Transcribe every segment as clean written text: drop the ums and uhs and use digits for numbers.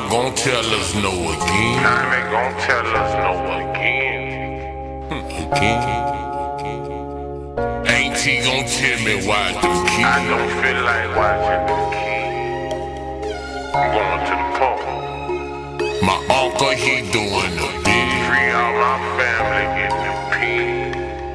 gon' tell us no again. Time ain't gon' tell us no again. Again. Ain't he gon' tell me why them kids? I don't feel like watching them kids. I'm going to the park. My uncle, he doing the big. Free all my family, get them pins.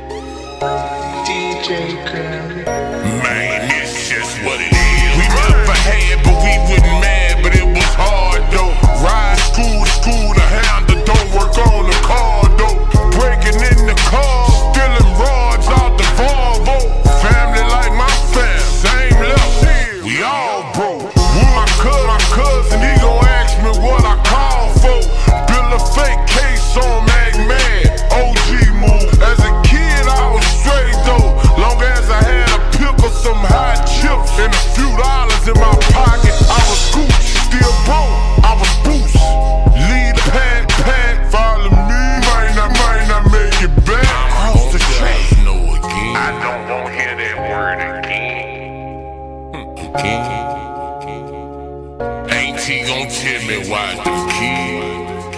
DJ Curry. Man, it's just what it is. We never had, but we wasn't mad, but it was hard though. Ride school to school, the handle don't work on the car though. Breaking in the car, stealing rods out the Volvo. Family like my fam, same level. We all broke. My cousin, he gon' ask me what I call for. Build a fake case on Mad, OG move. As a kid, I was straight though. Long as I had a pickle, some hot chips, and a few dollars in my pocket, I was Scooch. Still broke, I was Boosie. Lead the pack, follow me. Might not make it back. Cross the track. No again. I don't want to hear that word again. Again. Ain't he gon' tell me why them kids?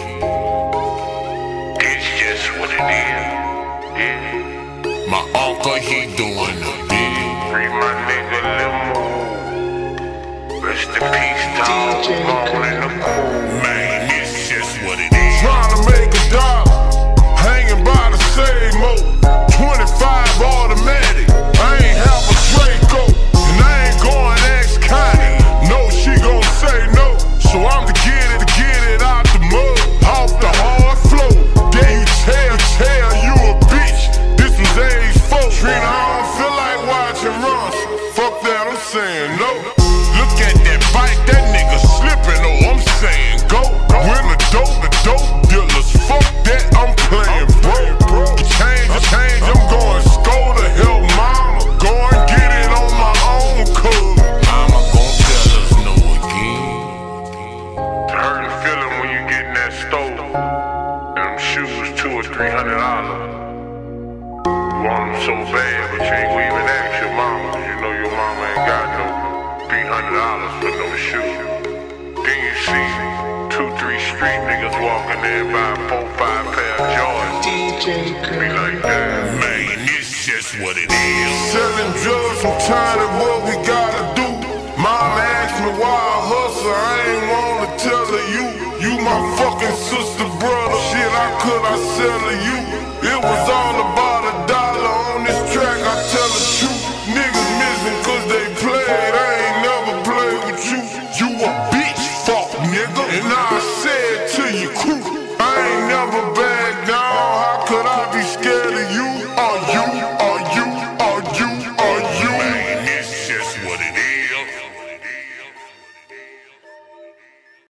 It's just what it is. Yeah. My uncle, he doing the big. Free my nigga Limo. Rest in peace, dog. DJ Gone in the cool. Man, it's just what it is. Trying to make a dollar, hanging by the same mode. 25 automatic, I ain't have a Draco, and I ain't going ex-Connie. No, she gon' say no, so I'm to get it out the mud, off the hard floor. Then you tell you a bitch, this was age 4. Trina, I don't feel like watching runs, fuck that, I'm saying no. Look at that bike, that nigga slipping, oh, I'm saying go. When the dope dealers, fuck that, I'm playing broke. Change, I'm going school to help mama. Go and get it on my own, cuz. Mama gon' tell us no again. Hurting feeling when you get in that stove. Them shoes $200 or $300. Want them so bad, but you ain't gonna even ask your mama, 'cause you know your mama ain't got no $300 for no shoes. Then you see 2-3 street niggas walking in buying 4-5 pair of Jordans. DJ Be Curry. like that. Man, it's just what it is. Selling drugs, I'm tired of what we gotta do. Mama asked me why I hustle, I ain't wanna tell her you my fucking sister, brother. Shit, I sell her you. It was all about $1 on this track, I tell the truth. Niggas missing 'cause they played, I ain't never played with you. You a bitch.